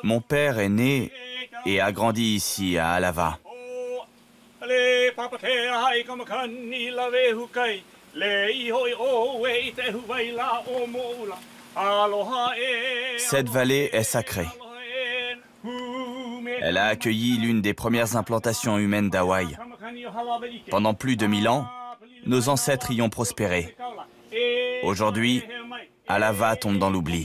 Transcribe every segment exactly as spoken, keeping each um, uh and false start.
Mon père est né et a grandi ici, à Alava. Cette vallée est sacrée. Elle a accueilli l'une des premières implantations humaines d'Hawaï. Pendant plus de mille ans, nos ancêtres y ont prospéré. Aujourd'hui, Alava tombe dans l'oubli.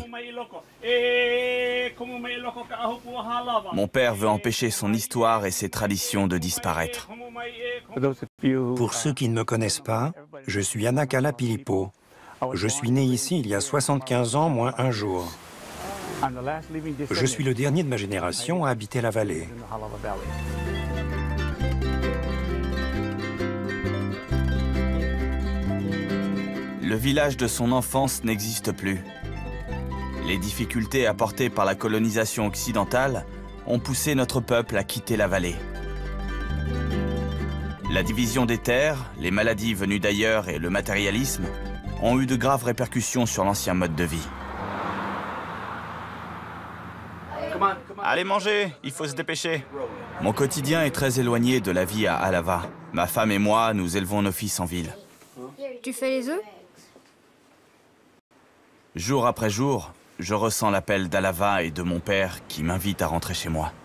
Mon père veut empêcher son histoire et ses traditions de disparaître. Pour ceux qui ne me connaissent pas, je suis Anakala Pilipo. Je suis né ici il y a soixante-quinze ans moins un jour. Je suis le dernier de ma génération à habiter la vallée. Le village de son enfance n'existe plus. Les difficultés apportées par la colonisation occidentale ont poussé notre peuple à quitter la vallée. La division des terres, les maladies venues d'ailleurs et le matérialisme ont eu de graves répercussions sur l'ancien mode de vie. Allez manger, il faut se dépêcher. Mon quotidien est très éloigné de la vie à Alava. Ma femme et moi, nous élevons nos fils en ville. Tu fais les œufs? Jour après jour, je ressens l'appel d'Alava et de mon père qui m'invite à rentrer chez moi.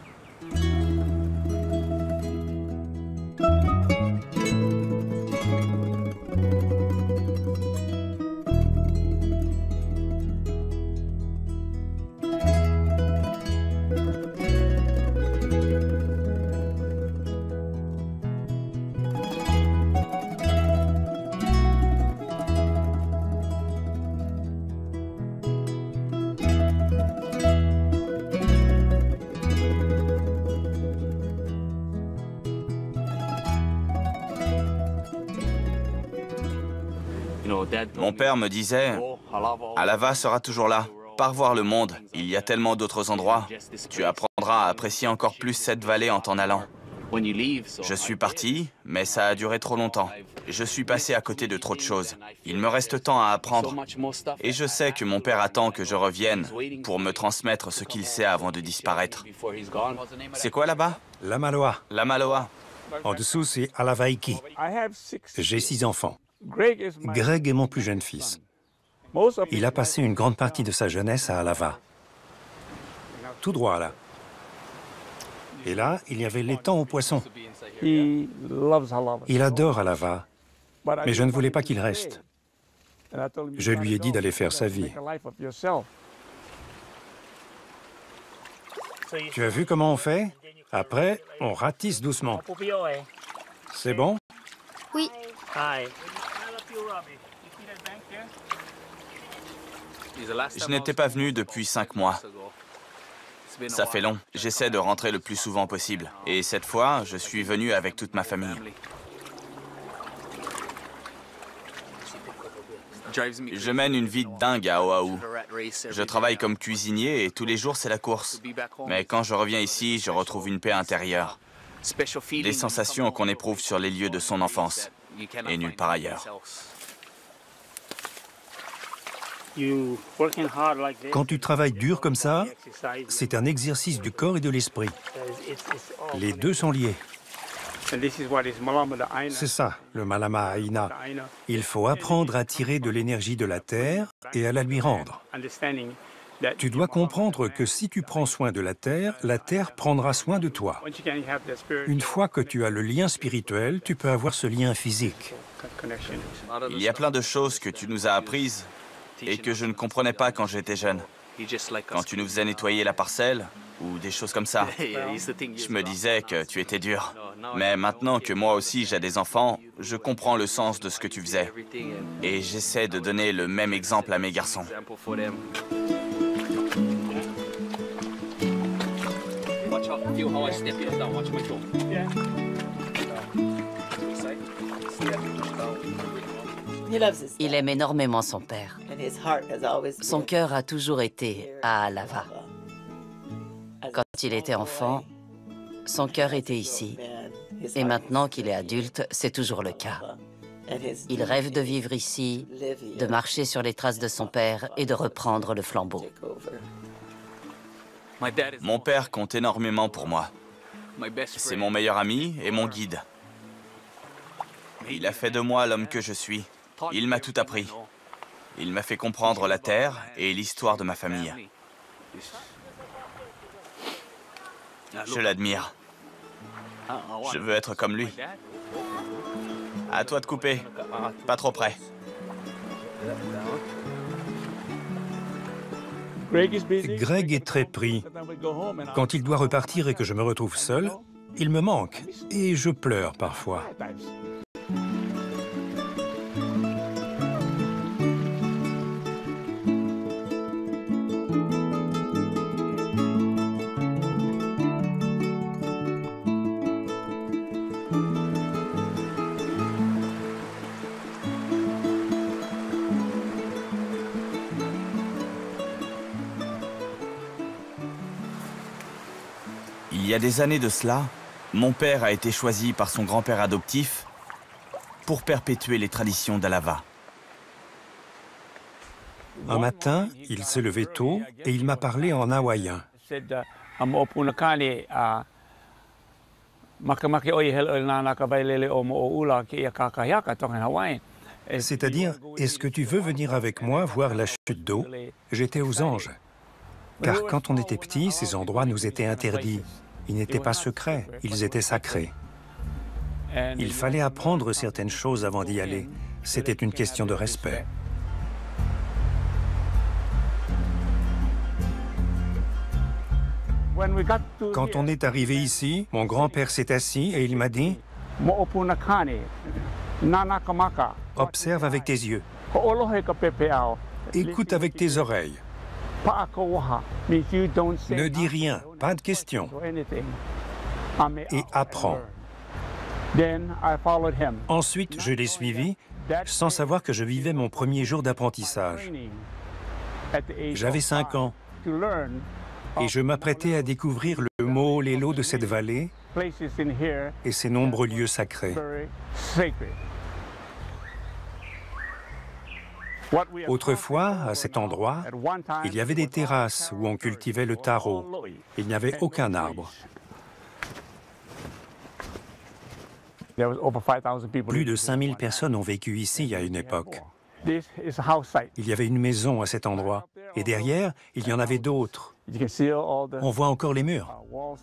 Mon père me disait, Alava sera toujours là. Pars voir le monde, il y a tellement d'autres endroits. Tu apprendras à apprécier encore plus cette vallée en t'en allant. Je suis parti, mais ça a duré trop longtemps. Je suis passé à côté de trop de choses. Il me reste tant à apprendre. Et je sais que mon père attend que je revienne pour me transmettre ce qu'il sait avant de disparaître. C'est quoi là-bas? La Maloa. La Maloa. En dessous, c'est Alavaiki. J'ai six enfants. Greg est mon plus jeune fils. Il a passé une grande partie de sa jeunesse à Alava. Tout droit, là. Et là, il y avait l'étang aux poissons. Il adore Alava, mais je ne voulais pas qu'il reste. Je lui ai dit d'aller faire sa vie. Tu as vu comment on fait? Après, on ratisse doucement. C'est bon? Oui. Je n'étais pas venu depuis cinq mois. Ça fait long. J'essaie de rentrer le plus souvent possible. Et cette fois, je suis venu avec toute ma famille. Je mène une vie de dingue à Oahu. Je travaille comme cuisinier et tous les jours, c'est la course. Mais quand je reviens ici, je retrouve une paix intérieure. Des sensations qu'on éprouve sur les lieux de son enfance et nulle part ailleurs. Quand tu travailles dur comme ça, c'est un exercice du corps et de l'esprit. Les deux sont liés. C'est ça, le Malama Aina. Il faut apprendre à tirer de l'énergie de la terre et à la lui rendre. Tu dois comprendre que si tu prends soin de la terre, la terre prendra soin de toi. Une fois que tu as le lien spirituel, tu peux avoir ce lien physique. Il y a plein de choses que tu nous as apprises et que je ne comprenais pas quand j'étais jeune. Quand tu nous faisais nettoyer la parcelle, ou des choses comme ça. Je me disais que tu étais dur. Mais maintenant que moi aussi j'ai des enfants, je comprends le sens de ce que tu faisais. Et j'essaie de donner le même exemple à mes garçons. Il aime énormément son père. Son cœur a toujours été à Alava. Quand il était enfant, son cœur était ici. Et maintenant qu'il est adulte, c'est toujours le cas. Il rêve de vivre ici, de marcher sur les traces de son père et de reprendre le flambeau. Mon père compte énormément pour moi. C'est mon meilleur ami et mon guide. Il a fait de moi l'homme que je suis. Il m'a tout appris. Il m'a fait comprendre la terre et l'histoire de ma famille. Je l'admire. Je veux être comme lui. À toi de couper. Pas trop près. Greg est très pris. Quand il doit repartir et que je me retrouve seul, il me manque et je pleure parfois. Il y a des années de cela, mon père a été choisi par son grand-père adoptif pour perpétuer les traditions d'Alava. Un matin, il s'est levé tôt et il m'a parlé en hawaïen. C'est-à-dire, est-ce que tu veux venir avec moi voir la chute d'eau? J'étais aux Anges. Car quand on était petit, ces endroits nous étaient interdits. Ils n'étaient pas secrets, ils étaient sacrés. Il fallait apprendre certaines choses avant d'y aller. C'était une question de respect. Quand on est arrivé ici, mon grand-père s'est assis et il m'a dit « Observe avec tes yeux. Écoute avec tes oreilles. Ne dis rien, pas de questions. Et apprends. » Ensuite, je l'ai suivi, sans savoir que je vivais mon premier jour d'apprentissage. J'avais cinq ans, et je m'apprêtais à découvrir le mot Lelo de cette vallée et ses nombreux lieux sacrés. Autrefois, à cet endroit, il y avait des terrasses où on cultivait le taro. Il n'y avait aucun arbre. Plus de cinq mille personnes ont vécu ici à une époque. Il y avait une maison à cet endroit. Et derrière, il y en avait d'autres. On voit encore les murs.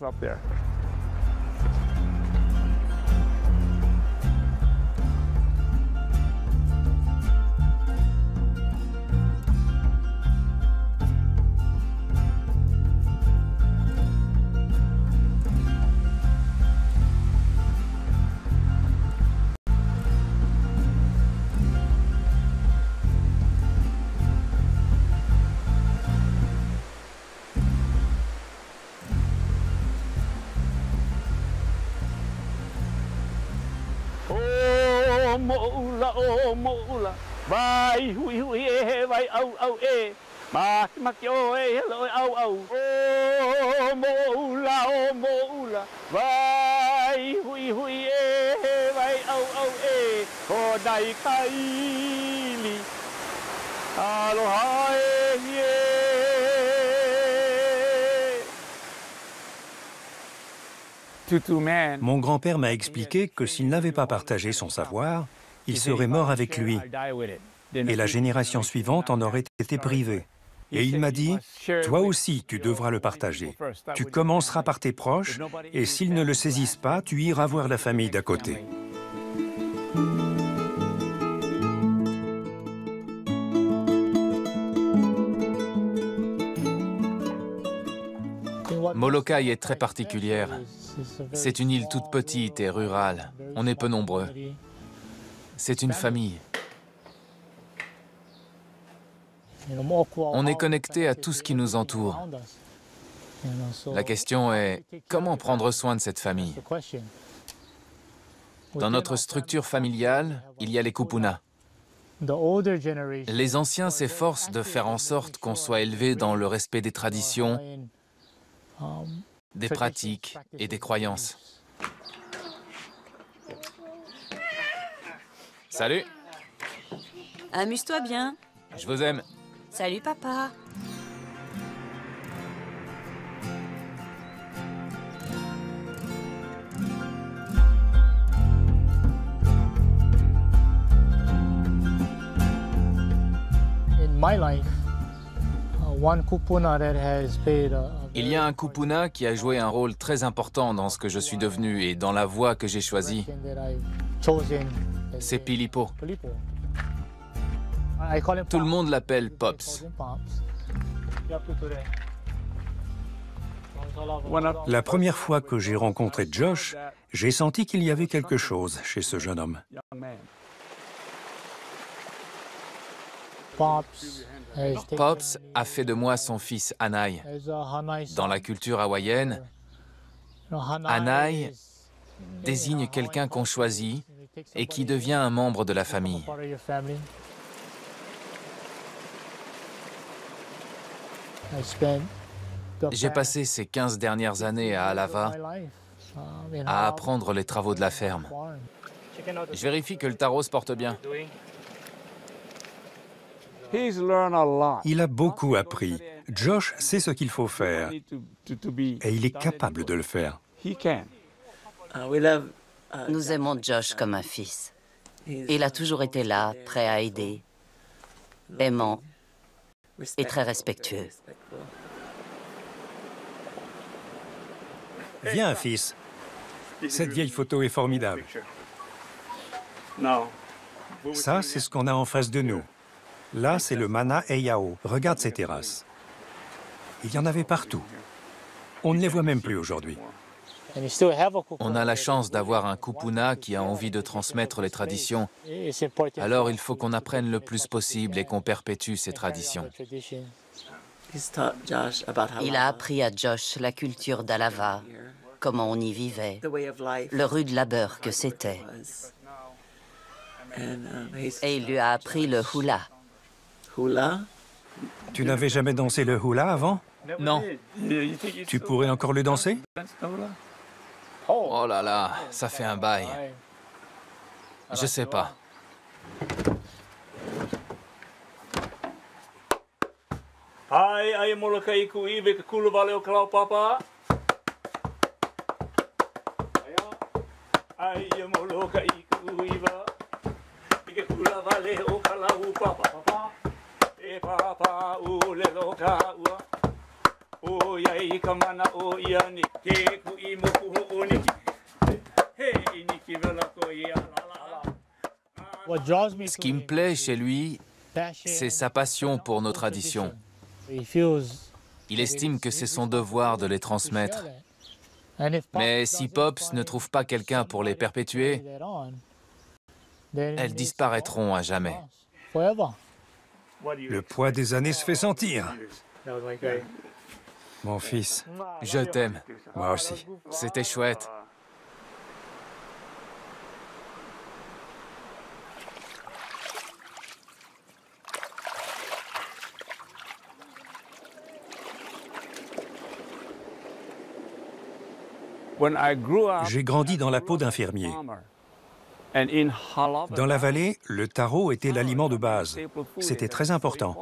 Mo'ula o mo'ula vai hui hui e vai au au e ma maki o e hello au au o mo'ula o mo'ula vai hui hui e vai au au e o dai kaili aloha e Mon grand-père m'a expliqué que s'il n'avait pas partagé son savoir, il serait mort avec lui, et la génération suivante en aurait été privée. Et il m'a dit, « Toi aussi, tu devras le partager. Tu commenceras par tes proches, et s'ils ne le saisissent pas, tu iras voir la famille d'à côté. » Molokai est très particulière. C'est une île toute petite et rurale. On est peu nombreux. C'est une famille. On est connecté à tout ce qui nous entoure. La question est, comment prendre soin de cette famille? Dans notre structure familiale, il y a les kupuna. Les anciens s'efforcent de faire en sorte qu'on soit élevé dans le respect des traditions, des pratiques et des croyances. Salut! Amuse-toi bien. Je vous aime. Salut, papa. Il y a un kupuna qui a joué un rôle très important dans ce que je suis devenu et dans la voie que j'ai choisie. C'est Pilipo. Tout le monde l'appelle Pops. La première fois que j'ai rencontré Josh, j'ai senti qu'il y avait quelque chose chez ce jeune homme. Pops a fait de moi son fils Hanai. Dans la culture hawaïenne, Hanai désigne quelqu'un qu'on choisit et qui devient un membre de la famille. J'ai passé ces quinze dernières années à Alava à apprendre les travaux de la ferme. Je vérifie que le taro se porte bien. Il a beaucoup appris. Josh sait ce qu'il faut faire et il est capable de le faire. Nous aimons Josh comme un fils. Il a toujours été là, prêt à aider, aimant et très respectueux. Viens, fils. Cette vieille photo est formidable. Ça, c'est ce qu'on a en face de nous. Là, c'est le Mana Heiau. Regarde ces terrasses. Il y en avait partout. On ne les voit même plus aujourd'hui. On a la chance d'avoir un kupuna qui a envie de transmettre les traditions. Alors il faut qu'on apprenne le plus possible et qu'on perpétue ces traditions. Il a appris à Josh la culture d'Alava, comment on y vivait, le rude labeur que c'était. Et il lui a appris le hula. Tu n'avais jamais dansé le hula avant? Non. Tu pourrais encore le danser? Oh là là, ça fait un bail. Je sais pas. Ai ai molokai ku ibe ka kulu vale o kala papa. Ai ai molokai ku iba. Ike kula vale o kala u papa papa. E papa u le loka ua. O yai kamana o iani ke ku i mo ku o niki. Hey niki vela ko ia la la. Ce qui me plaît chez lui, c'est sa passion pour nos traditions. Il estime que c'est son devoir de les transmettre. Mais si Pops ne trouve pas quelqu'un pour les perpétuer, elles disparaîtront à jamais. Le poids des années se fait sentir. Mon fils. Je t'aime. Moi aussi. C'était chouette. J'ai grandi dans la peau d'un fermier. Dans la vallée, le taro était l'aliment de base. C'était très important.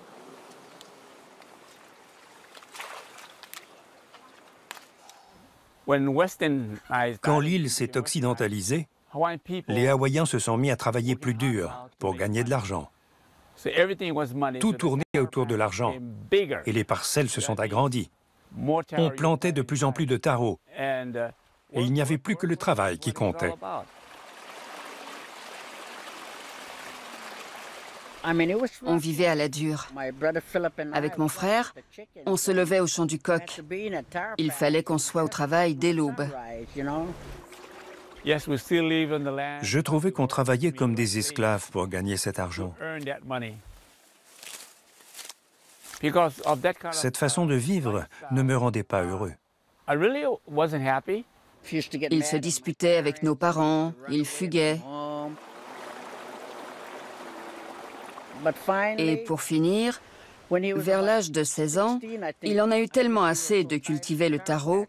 Quand l'île s'est occidentalisée, les Hawaïens se sont mis à travailler plus dur pour gagner de l'argent. Tout tournait autour de l'argent et les parcelles se sont agrandies. On plantait de plus en plus de taro et il n'y avait plus que le travail qui comptait. On vivait à la dure. Avec mon frère, on se levait au chant du coq. Il fallait qu'on soit au travail dès l'aube. Je trouvais qu'on travaillait comme des esclaves pour gagner cet argent. Cette façon de vivre ne me rendait pas heureux. Il se disputait avec nos parents, il fuguait. Et pour finir, vers l'âge de seize ans, il en a eu tellement assez de cultiver le taro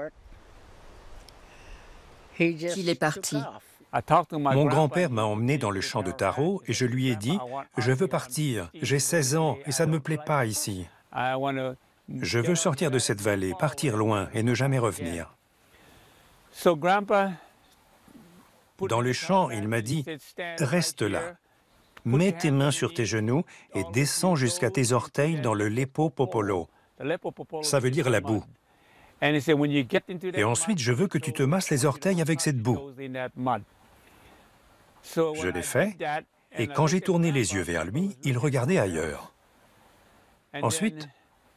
qu'il est parti. Mon grand-père m'a emmené dans le champ de taro et je lui ai dit « Je veux partir, j'ai seize ans et ça ne me plaît pas ici. Je veux sortir de cette vallée, partir loin et ne jamais revenir. » Dans le champ, il m'a dit « Reste là. Mets tes mains sur tes genoux et descends jusqu'à tes orteils dans le Lepo Popolo. Ça veut dire la boue. Et ensuite, je veux que tu te masses les orteils avec cette boue. Je l'ai fait, et quand j'ai tourné les yeux vers lui, il regardait ailleurs. Ensuite,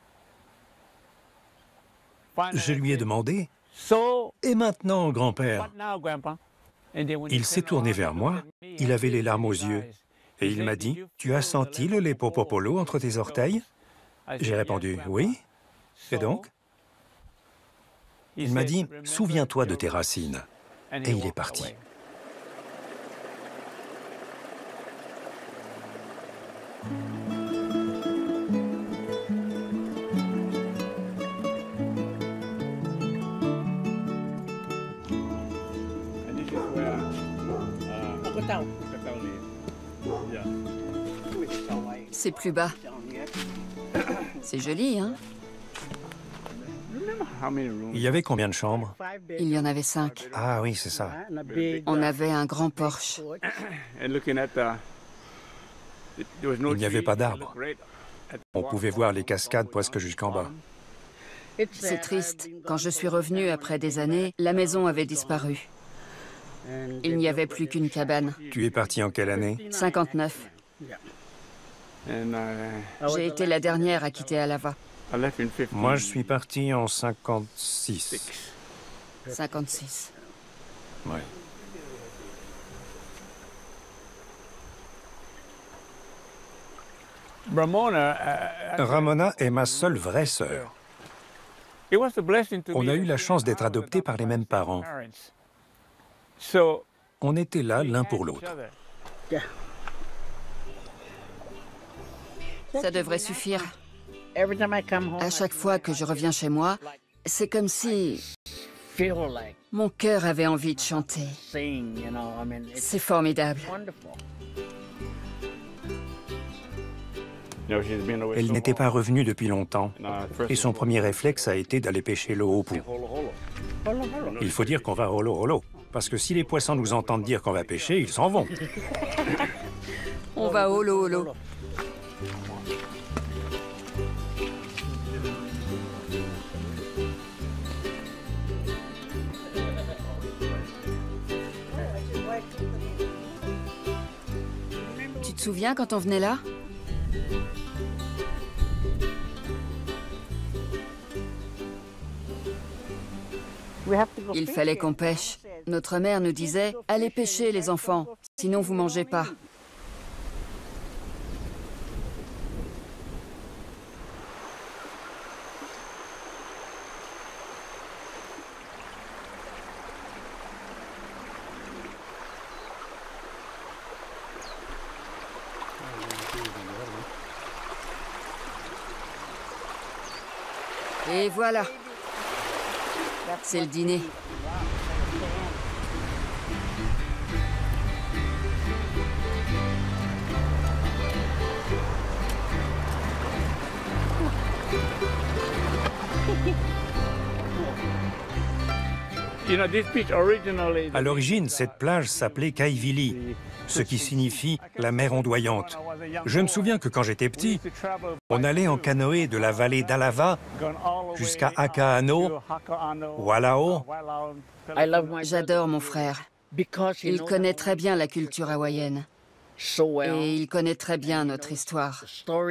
je lui ai demandé, « Et maintenant, grand-père ?» Il s'est tourné vers moi, il avait les larmes aux yeux, et il m'a dit, « Tu as senti le Lepo Popolo entre tes orteils ?» J'ai répondu, « Oui. » Et donc? Il m'a dit, « Souviens-toi de tes racines. » Et il est parti. C'est plus bas. C'est joli, hein? Il y avait combien de chambres? Il y en avait cinq. Ah oui, c'est ça. On avait un grand porche. Il n'y avait pas d'arbres. On pouvait voir les cascades presque jusqu'en bas. C'est triste. Quand je suis revenue après des années, la maison avait disparu. Il n'y avait plus qu'une cabane. Tu es parti en quelle année? cinquante-neuf. J'ai été la dernière à quitter Alava. Moi, je suis parti en cinquante-six. cinquante-six. Oui. Ramona est ma seule vraie sœur. On a eu la chance d'être adoptés par les mêmes parents. On était là l'un pour l'autre. Ça devrait suffire. À chaque fois que je reviens chez moi, c'est comme si mon cœur avait envie de chanter. C'est formidable. Elle n'était pas revenue depuis longtemps, et son premier réflexe a été d'aller pêcher le hoopu. Il faut dire qu'on va holo holo, parce que si les poissons nous entendent dire qu'on va pêcher, ils s'en vont. On va holo holo. Tu te souviens quand on venait là? Il fallait qu'on pêche. Notre mère nous disait « Allez pêcher, les enfants, sinon vous mangez pas. » Et voilà. C'est le dîner. À l'origine, cette plage s'appelait Kaivili, ce qui signifie la mer ondoyante. Je me souviens que quand j'étais petit, on allait en canoë de la vallée d'Alava jusqu'à Akaano, Walao. J'adore mon frère. Il connaît très bien la culture hawaïenne. Et il connaît très bien notre histoire.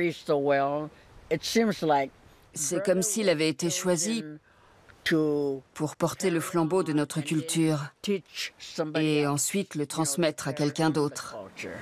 C'est comme s'il avait été choisi pour porter le flambeau de notre culture et ensuite le transmettre à quelqu'un d'autre.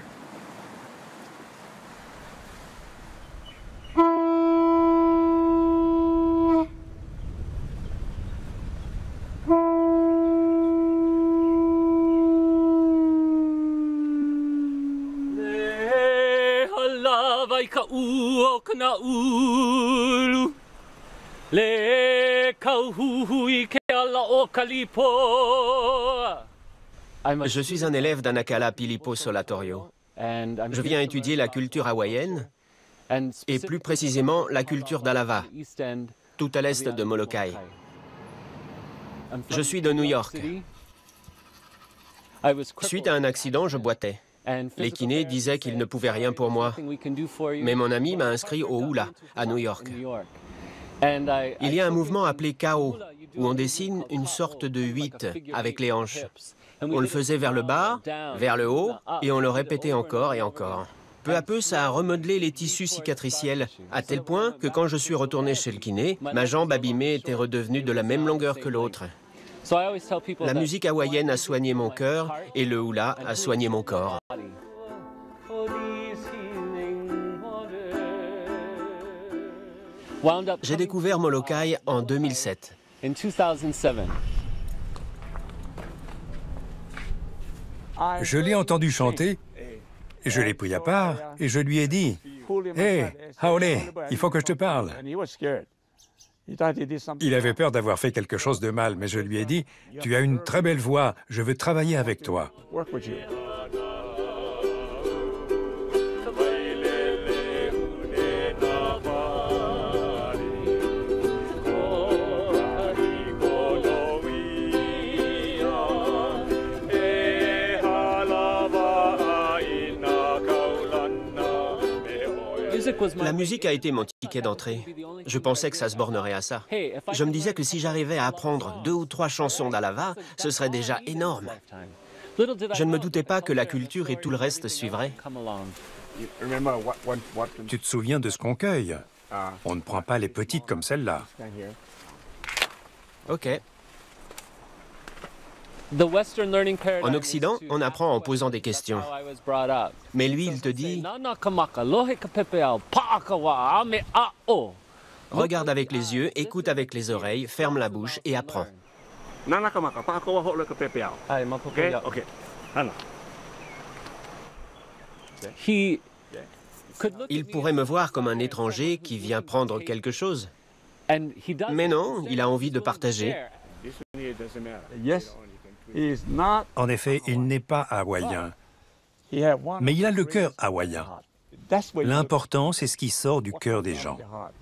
Je suis un élève d'Anakala Pilipo Solatorio. Je viens étudier la culture hawaïenne, et plus précisément la culture d'Alava, tout à l'est de Molokai. Je suis de New York. Suite à un accident, je boitais. Les kinés disaient qu'ils ne pouvaient rien pour moi. Mais mon ami m'a inscrit au hula, à New York. Il y a un mouvement appelé K O, où on dessine une sorte de huit avec les hanches. On le faisait vers le bas, vers le haut, et on le répétait encore et encore. Peu à peu, ça a remodelé les tissus cicatriciels, à tel point que quand je suis retourné chez le kiné, ma jambe abîmée était redevenue de la même longueur que l'autre. La musique hawaïenne a soigné mon cœur et le hula a soigné mon corps. J'ai découvert Molokai en deux mille sept. Je l'ai entendu chanter, je l'ai pris à part et je lui ai dit « Hé, Haole, il faut que je te parle ». Il avait peur d'avoir fait quelque chose de mal, mais je lui ai dit « Tu as une très belle voix, je veux travailler avec toi ». La musique a été mon ticket d'entrée. Je pensais que ça se bornerait à ça. Je me disais que si j'arrivais à apprendre deux ou trois chansons d'Alava, ce serait déjà énorme. Je ne me doutais pas que la culture et tout le reste suivraient. Tu te souviens de ce qu'on cueille? On ne prend pas les petites comme celle-là. OK. En Occident, on apprend en posant des questions. Mais lui, il te dit « Regarde avec les yeux, écoute avec les oreilles, ferme la bouche et apprends. » Il pourrait me voir comme un étranger qui vient prendre quelque chose. Mais non, il a envie de partager. En effet, il n'est pas hawaïen, mais il a le cœur hawaïen. L'important, c'est ce qui sort du cœur des gens.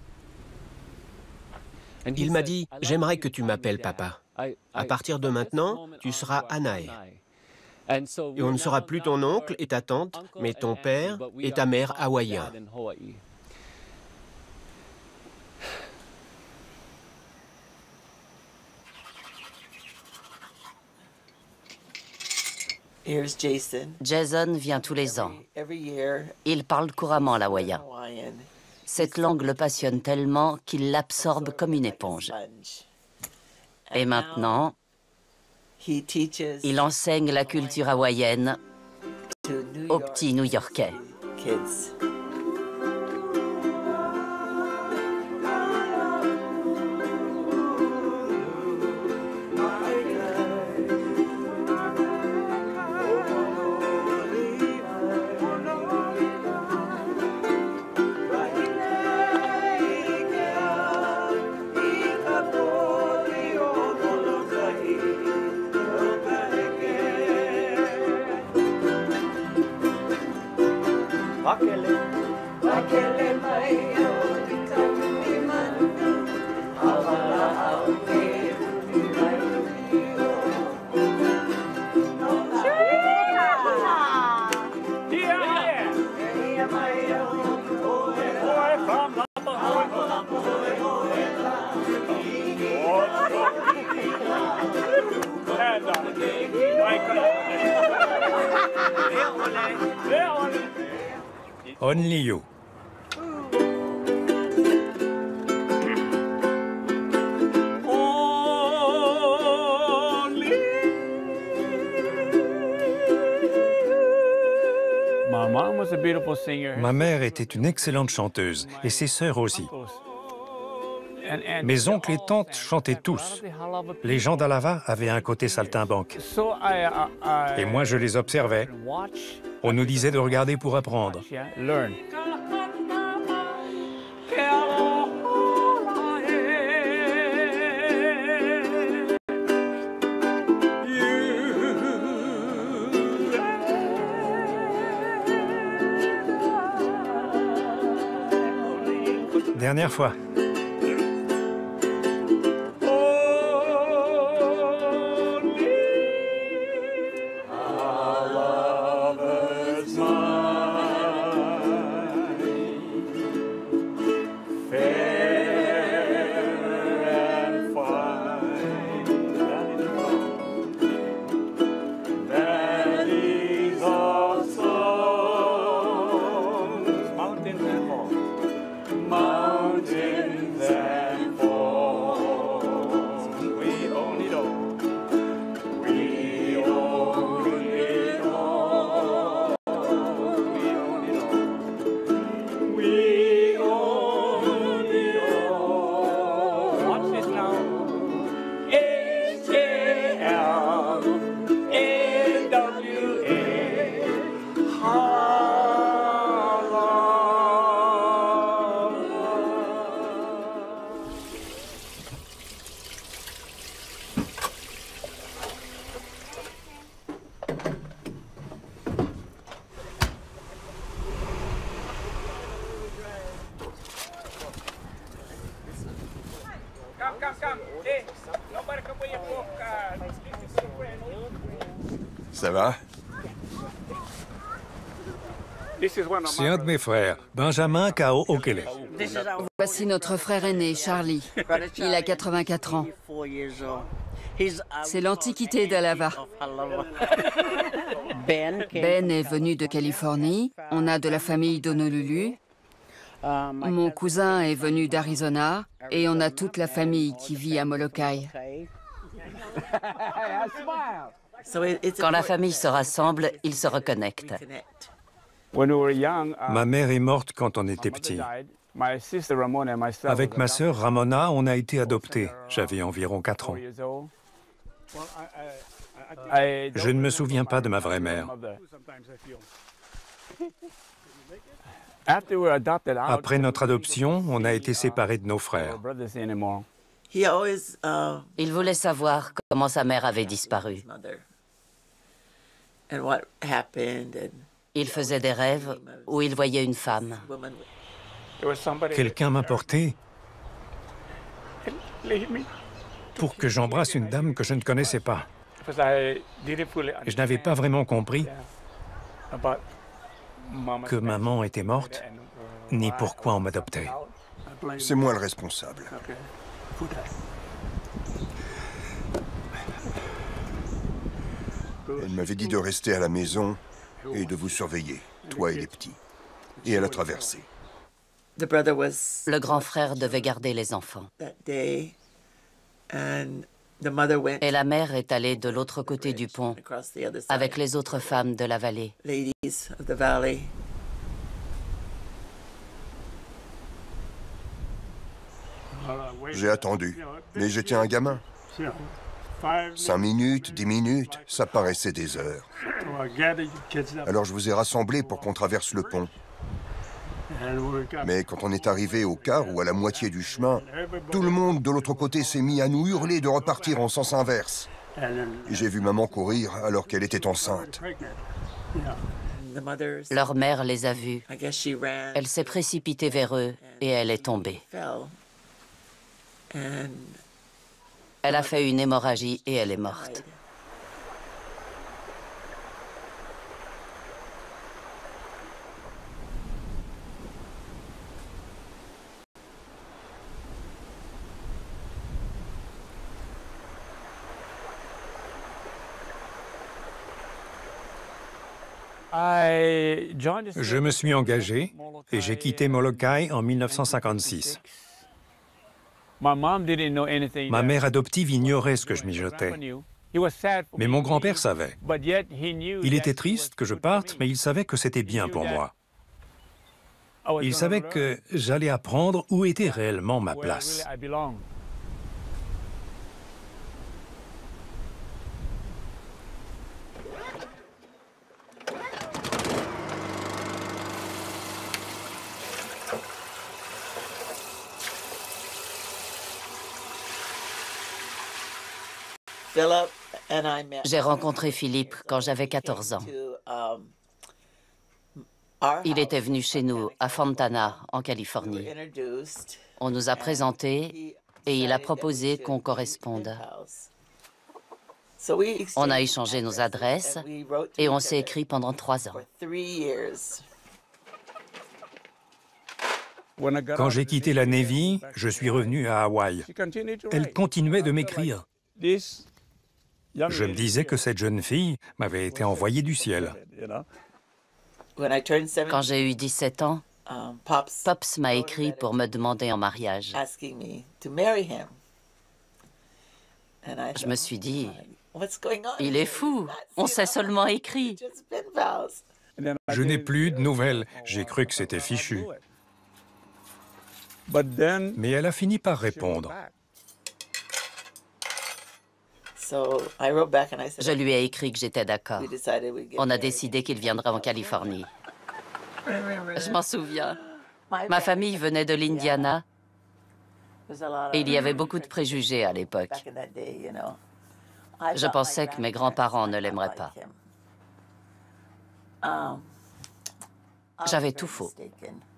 Il m'a dit « J'aimerais que tu m'appelles papa. À partir de maintenant, tu seras Anae. Et on ne sera plus ton oncle et ta tante, mais ton père et ta mère hawaïens. » Jason vient tous les ans. Il parle couramment l'hawaïen. Cette langue le passionne tellement qu'il l'absorbe comme une éponge. Et maintenant, il enseigne la culture hawaïenne aux petits New-Yorkais. Only you. Ma mère était une excellente chanteuse, et ses sœurs aussi. Mes oncles et tantes chantaient tous. Les gens d'Alava avaient un côté saltimbanque. Et moi, je les observais. On nous disait de regarder pour apprendre. Dernière fois. Ça va? C'est un de mes frères, Benjamin Kao Okele. Voici notre frère aîné, Charlie. Il a quatre-vingt-quatre ans. C'est l'antiquité d'Alava. Ben est venu de Californie. On a de la famille d'Honolulu. Mon cousin est venu d'Arizona. Et on a toute la famille qui vit à Molokai. Quand la famille se rassemble, ils se reconnectent. Ma mère est morte quand on était petit. Avec ma sœur Ramona, on a été adoptés. J'avais environ quatre ans. Je ne me souviens pas de ma vraie mère. Après notre adoption, on a été séparés de nos frères. Il voulait savoir comment sa mère avait disparu. Il faisait des rêves où il voyait une femme. Quelqu'un m'a porté pour que j'embrasse une dame que je ne connaissais pas. Je n'avais pas vraiment compris que maman était morte, ni pourquoi on m'adoptait. C'est moi le responsable. Elle m'avait dit de rester à la maison et de vous surveiller, toi et les petits. Et elle a traversé. Le grand frère devait garder les enfants. Et la mère est allée de l'autre côté du pont avec les autres femmes de la vallée. J'ai attendu, mais j'étais un gamin. Cinq minutes, dix minutes, ça paraissait des heures. Alors je vous ai rassemblés pour qu'on traverse le pont. Mais quand on est arrivé au quart ou à la moitié du chemin, tout le monde de l'autre côté s'est mis à nous hurler de repartir en sens inverse. Et j'ai vu maman courir alors qu'elle était enceinte. Leur mère les a vus. Elle s'est précipitée vers eux et elle est tombée. Elle a fait une hémorragie et elle est morte. Je me suis engagé et j'ai quitté Molokai en mille neuf cent cinquante-six. Ma mère adoptive ignorait ce que je mijotais. Mais mon grand-père savait. Il était triste que je parte, mais il savait que c'était bien pour moi. Il savait que j'allais apprendre où était réellement ma place. J'ai rencontré Philippe quand j'avais quatorze ans. Il était venu chez nous à Fontana, en Californie. On nous a présentés et il a proposé qu'on corresponde. On a échangé nos adresses et on s'est écrit pendant trois ans. Quand j'ai quitté la Navy, je suis revenu à Hawaï. Elle continuait de m'écrire. Je me disais que cette jeune fille m'avait été envoyée du ciel. Quand j'ai eu dix-sept ans, Pops m'a écrit pour me demander en mariage. Je me suis dit, il est fou, on s'est seulement écrit. Je n'ai plus de nouvelles, j'ai cru que c'était fichu. Mais elle a fini par répondre. Je lui ai écrit que j'étais d'accord. On a décidé qu'il viendrait en Californie. Je m'en souviens. Ma famille venait de l'Indiana et il y avait beaucoup de préjugés à l'époque. Je pensais que mes grands-parents ne l'aimeraient pas. J'avais tout faux.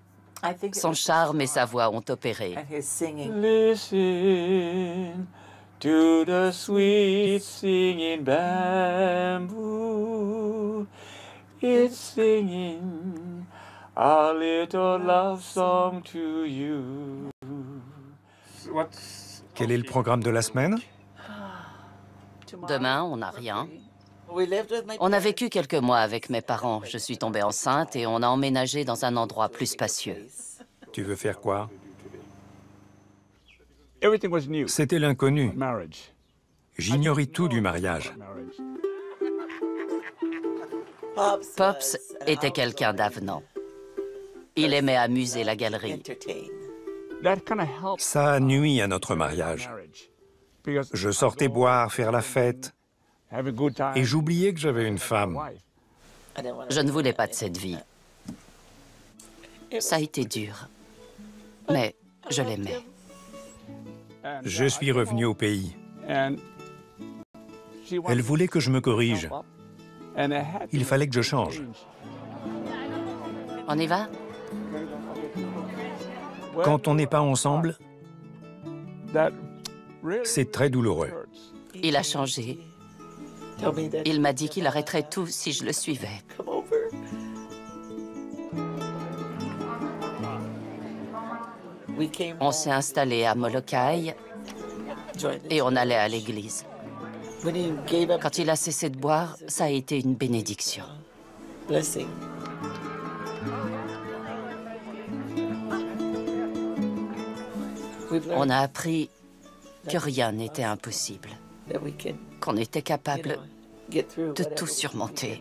Son charme et sa voix ont opéré. To the sweet singing bamboo, it's singing a little love song to you. Quel est le programme de la semaine? Demain, on n'a rien. On a vécu quelques mois avec mes parents. Je suis tombée enceinte et on a emménagé dans un endroit plus spacieux. Tu veux faire quoi? Everything was new. C'était l'inconnu. Marriage. J'ignorais tout du mariage. Pops était quelqu'un d'avenant. Il aimait amuser la galerie. That kind of helped Ça a nui à notre mariage. marriage. Because Je sortais boire, faire la fête, have a good time. et j'oubliais que j'avais une femme. Wife. Je ne voulais pas de cette vie. Ça a été dur. Mais je l'aimais. And, Je suis revenu au pays. and she Elle wanted voulait que je me corrige. to help, and I had Il to fallait que je change. change. On y va? Quand on n'est pas ensemble, That really c'est très douloureux. hurts. Il a changé. Il m'a dit qu'il arrêterait tout si je le suivais. On s'est installé à Molokai et on allait à l'église. Quand il a cessé de boire, ça a été une bénédiction. On a appris que rien n'était impossible, qu'on était capable de tout surmonter.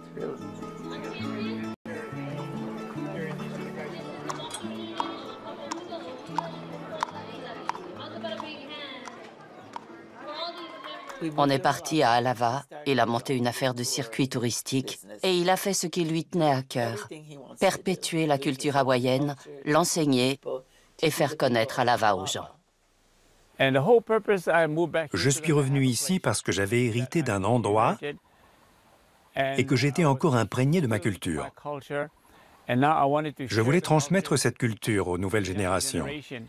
On est parti à Alava, il a monté une affaire de circuit touristique et il a fait ce qui lui tenait à cœur, perpétuer la culture hawaïenne, l'enseigner et faire connaître Alava aux gens. And the whole purpose I moved back Je suis revenu ici parce que j'avais hérité d'un endroit et que j'étais encore imprégné de ma culture. Je voulais transmettre cette culture aux nouvelles générations.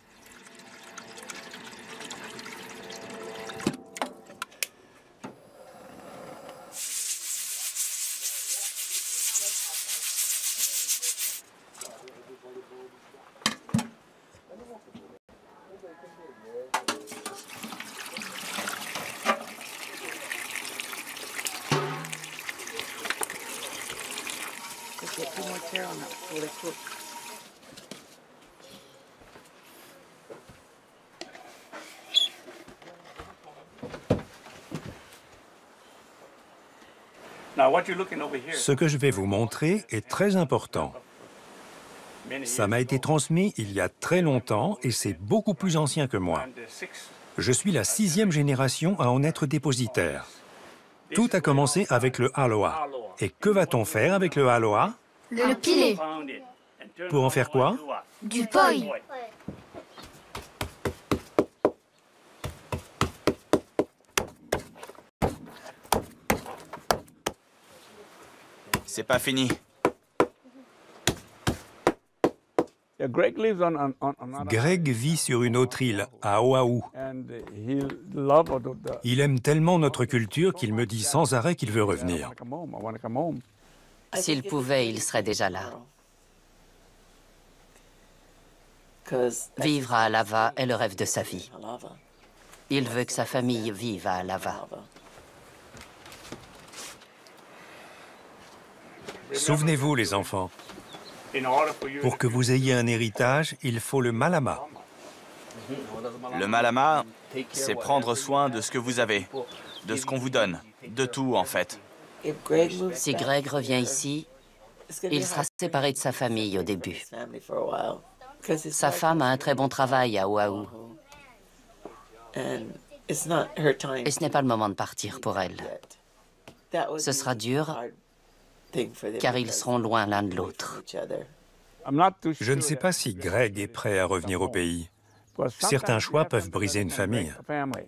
Ce que je vais vous montrer est très important. Ça m'a été transmis il y a très longtemps et c'est beaucoup plus ancien que moi. Je suis la sixième génération à en être dépositaire. Tout a commencé avec le aloha. Et que va-t-on faire avec le aloha? Le piler. Pour en faire quoi? Du poi. C'est pas fini. Greg lives on, on, on another Greg vit sur une autre île, à Oahu. and he love the, the, Il aime tellement notre culture qu'il me dit sans arrêt qu'il veut I revenir. wanna come home, I wanna come home. S'il pouvait, il serait déjà là. Vivre à Alava est le rêve de sa vie. Il veut que sa famille vive à Alava. Souvenez-vous, les enfants, pour que vous ayez un héritage, il faut le malama. Le malama, c'est prendre soin de ce que vous avez, de ce qu'on vous donne, de tout en fait. Si Greg revient ici, il sera séparé de sa famille au début. Sa femme a un très bon travail à Oahu. Et ce n'est pas le moment de partir pour elle. Ce sera dur, car ils seront loin l'un de l'autre. I'm not too Je ne sure sais pas si Greg est prêt à revenir au pays. because Certains sometimes choix you have to peuvent briser une break famille. a family.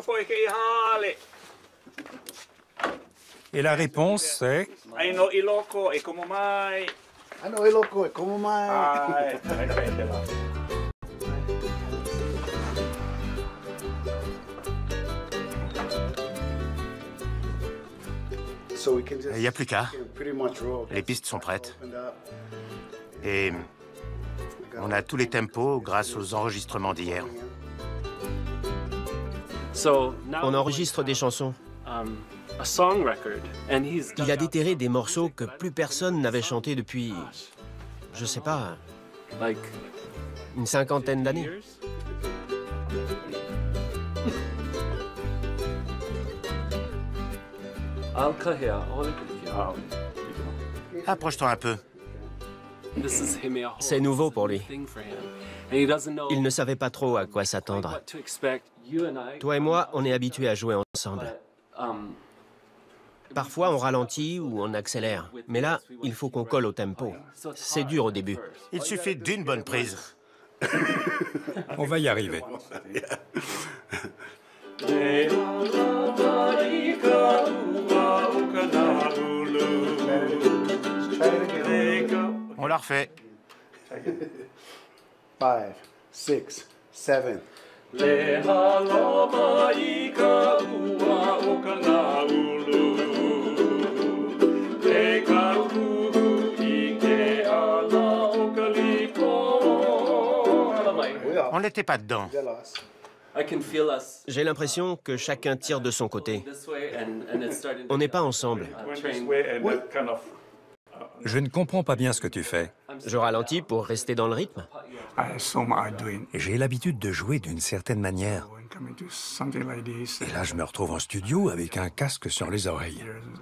Et la réponse, c'est... Il n'y a plus qu'à. Les pistes sont prêtes. Et on a tous les tempos grâce aux enregistrements d'hier. On enregistre des chansons. Il a déterré des morceaux que plus personne n'avait chantés depuis, je sais pas, une cinquantaine d'années. Approche-toi un peu. C'est nouveau pour lui. Il ne savait pas trop à quoi s'attendre. Toi et moi, on est habitués à jouer ensemble. Parfois, on ralentit ou on accélère. Mais là, il faut qu'on colle au tempo. C'est dur au début. Il suffit d'une bonne prise. On va y arriver. On la refait. Five, six, seven. On n'était pas dedans. J'ai l'impression que chacun tire de son côté. On n'est pas ensemble. Je ne comprends pas bien ce que tu fais. Je ralentis pour rester dans le rythme. J'ai l'habitude de jouer d'une certaine manière. Et là, je me retrouve en studio avec un casque sur les oreilles.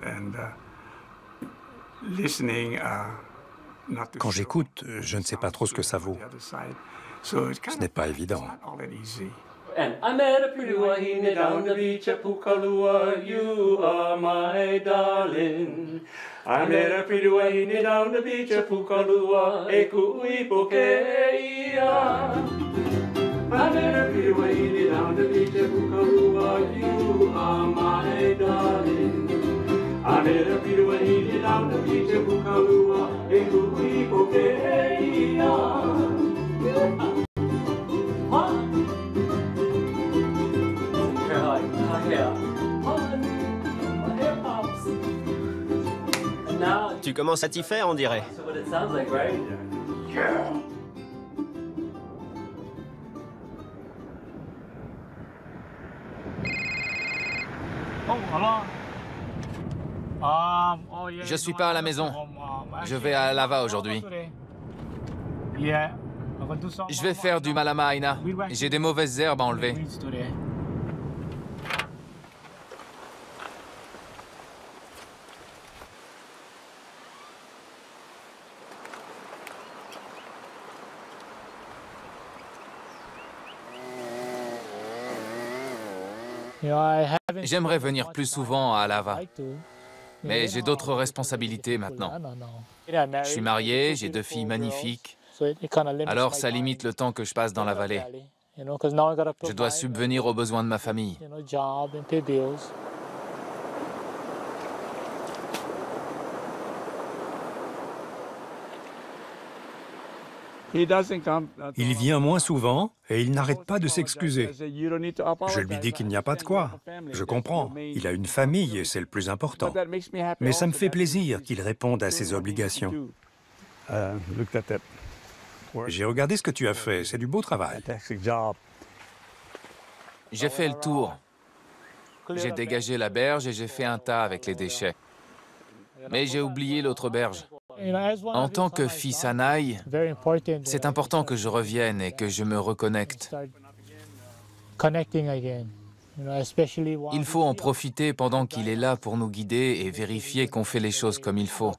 Quand j'écoute, je ne sais pas trop ce que ça vaut. Ce n'est pas évident. And I met a pretty wahine down the beach at Pukalua. You are my darling. I met a pretty wahine down the beach at Pukalua. E kui pokeia. I met a pretty wahine down the beach at Pukalua. You are my darling. I met a pretty wahine down the beach at Pukalua. E kui pokeia. Tu commences à t'y faire, on dirait. Je suis pas à la maison. Je vais à Lava aujourd'hui. Je vais faire du Malama Aina. J'ai des mauvaises herbes à enlever. J'aimerais venir plus souvent à Lava, mais j'ai d'autres responsabilités maintenant. Je suis marié, j'ai deux filles magnifiques, alors ça limite le temps que je passe dans la vallée. Je dois subvenir aux besoins de ma famille. Il vient moins souvent et il n'arrête pas de s'excuser. Je lui dis qu'il n'y a pas de quoi. Je comprends. Il a une famille et c'est le plus important. Mais ça me fait plaisir qu'il réponde à ses obligations. J'ai regardé ce que tu as fait. C'est du beau travail. J'ai fait le tour. J'ai dégagé la berge et j'ai fait un tas avec les déchets. Mais j'ai oublié l'autre berge. En tant que fils Anaï, c'est important que je revienne et que je me reconnecte. Il faut en profiter pendant qu'il est là pour nous guider et vérifier qu'on fait les choses comme il faut.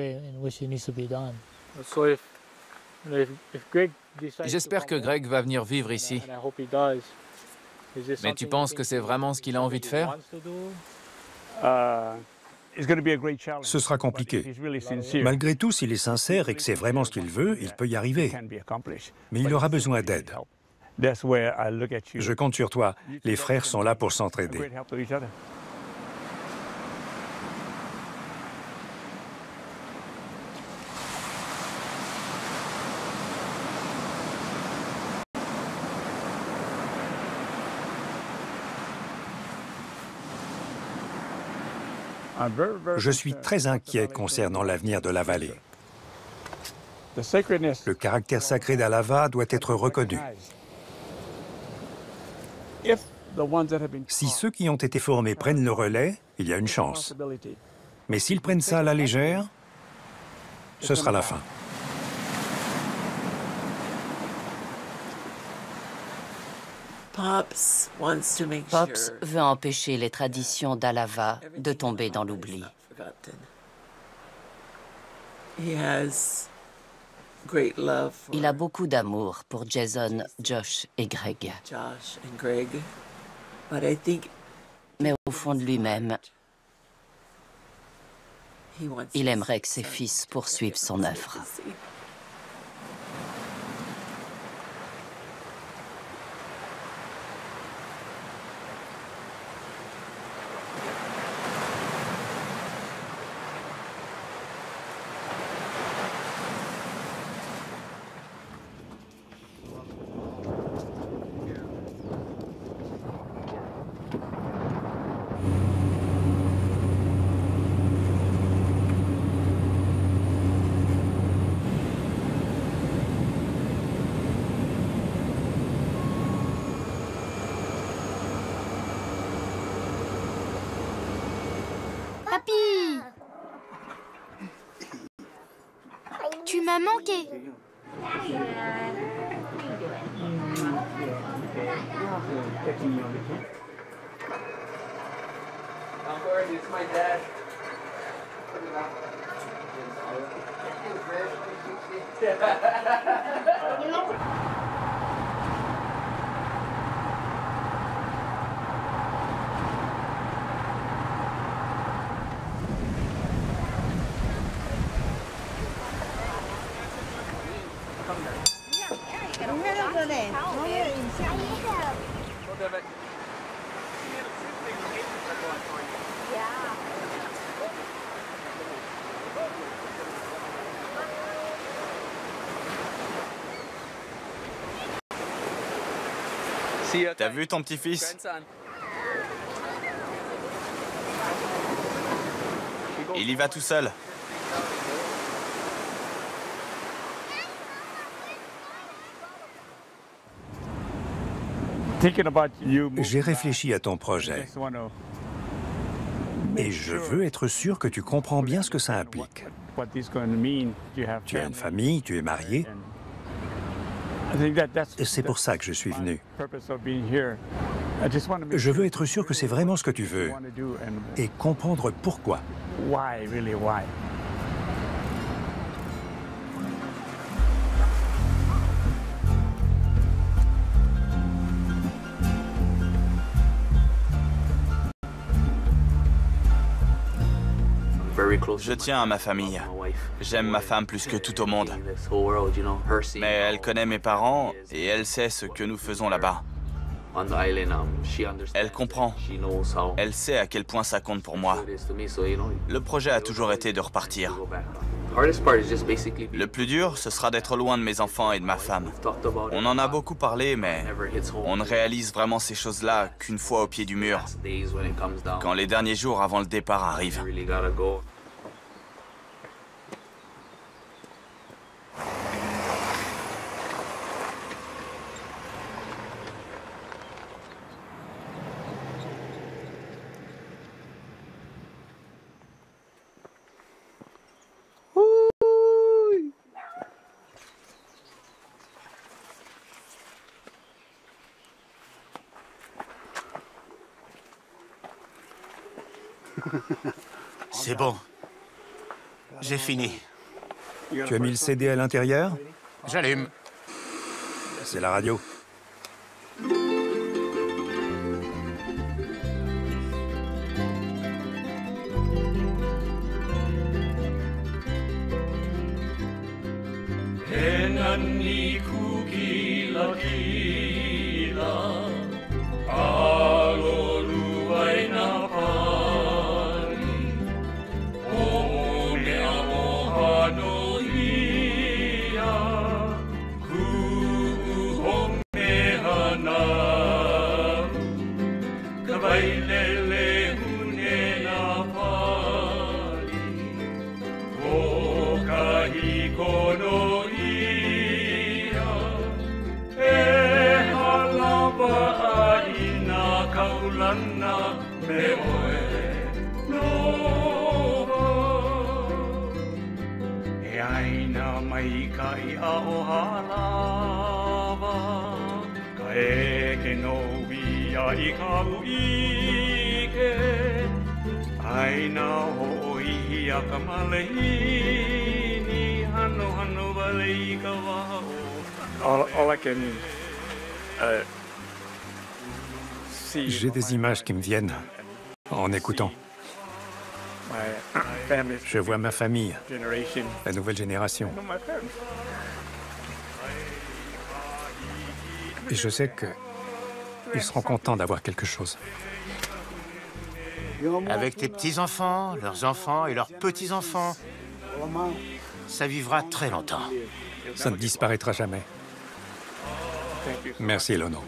J'espère que Greg va venir vivre ici. Mais tu penses que c'est vraiment ce qu'il a envie de faire? Ce sera compliqué. Malgré tout, s'il est sincère et que c'est vraiment ce qu'il veut, il peut y arriver. Mais il aura besoin d'aide. Je compte sur toi. Les frères sont là pour s'entraider. Je suis très inquiet concernant l'avenir de la vallée. Le caractère sacré d'Alava doit être reconnu. Si ceux qui ont été formés prennent le relais, il y a une chance. Mais s'ils prennent ça à la légère, ce sera la fin. Pops veut empêcher les traditions d'Alava de tomber dans l'oubli. Il a beaucoup d'amour pour Jason, Josh et Greg. Mais au fond de lui-même, il aimerait que ses fils poursuivent son œuvre. Papy! Tu m'as manqué. T'as vu ton petit-fils? Il y va tout seul. J'ai réfléchi à ton projet. Et je veux être sûr que tu comprends bien ce que ça implique. Tu as une famille, tu es marié. C'est pour ça que je suis venu. Je veux être sûr que c'est vraiment ce que tu veux et comprendre pourquoi. Je tiens à ma famille. J'aime ma femme plus que tout au monde. Mais elle connaît mes parents et elle sait ce que nous faisons là-bas. Elle comprend. Elle sait à quel point ça compte pour moi. Le projet a toujours été de repartir. Le plus dur, ce sera d'être loin de mes enfants et de ma femme. On en a beaucoup parlé, mais on ne réalise vraiment ces choses-là qu'une fois au pied du mur, quand les derniers jours avant le départ arrivent. C'est bon. J'ai fini. Tu as mis le C D à l'intérieur? J'allume. C'est la radio. Enani kuki laki J'ai des images qui me viennent en écoutant. Je vois ma famille, la nouvelle génération. Et je sais qu'ils seront contents d'avoir quelque chose. Avec tes petits-enfants, leurs enfants et leurs petits-enfants, ça vivra très longtemps. Ça ne disparaîtra jamais. Merci, Lono.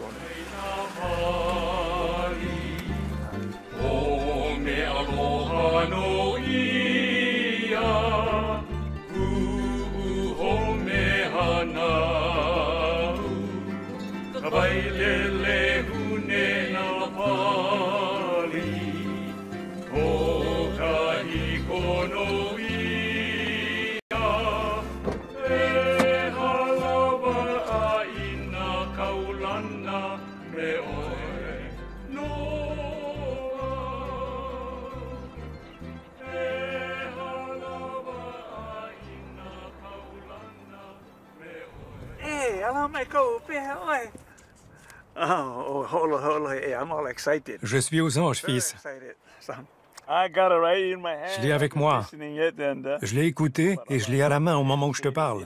Je suis aux anges, fils. Je l'ai avec moi. Je l'ai écouté et je l'ai à la main au moment où je te parle.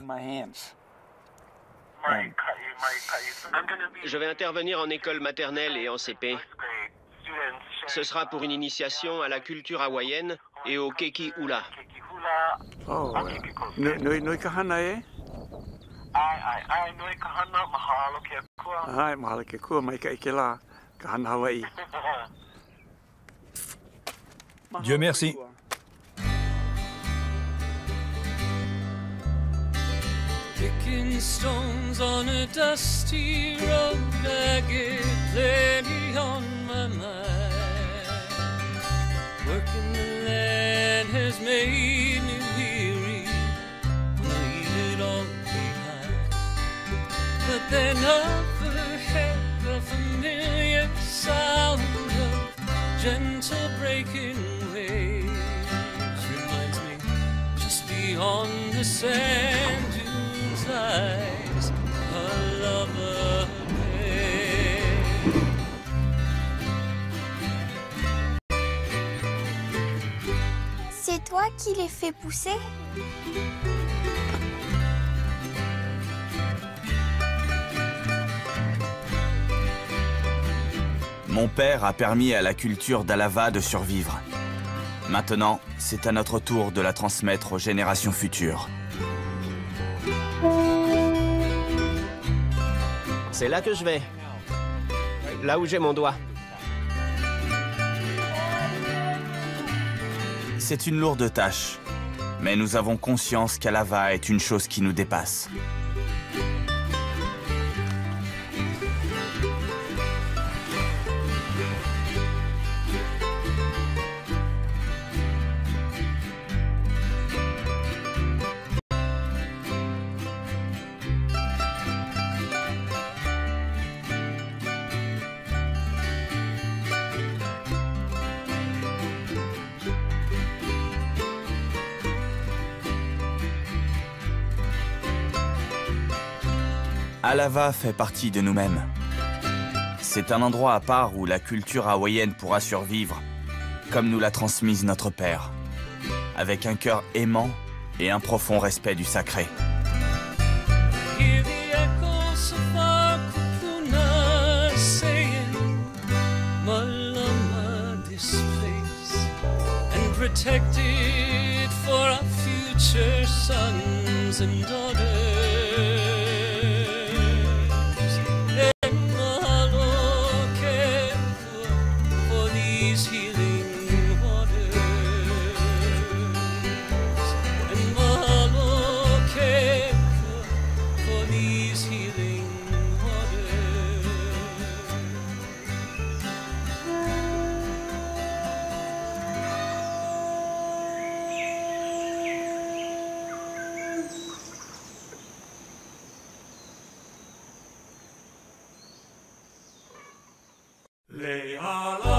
Je vais intervenir en école maternelle et en C P. Ce sera pour une initiation à la culture hawaïenne et au keiki hula. Oh, nui nui ka hana e? Ai, ai, ai, nui ka hana, mahalo ke kua. Ai, mahalo ke kua, mai ka ike la, ka hana Hawaii. Dieu merci. Picking stones on a dusty road, I get plenty on my mind. Working the land has made me weary, leave it all behind. But then overhead, the familiar sound of gentle breaking waves reminds me, just beyond the sand dunes lies a lover bay. C'est toi qui les fais pousser? Mon père a permis à la culture d'Alava de survivre. Maintenant, c'est à notre tour de la transmettre aux générations futures. C'est là que je vais. Là où j'ai mon doigt. C'est une lourde tâche, mais nous avons conscience qu'Alava est une chose qui nous dépasse. Alava fait partie de nous-mêmes. C'est un endroit à part où la culture hawaïenne pourra survivre, comme nous l'a transmise notre père, avec un cœur aimant et un profond respect du sacré. Protected for our future sons and daughters. And mahalo ke for these mahalo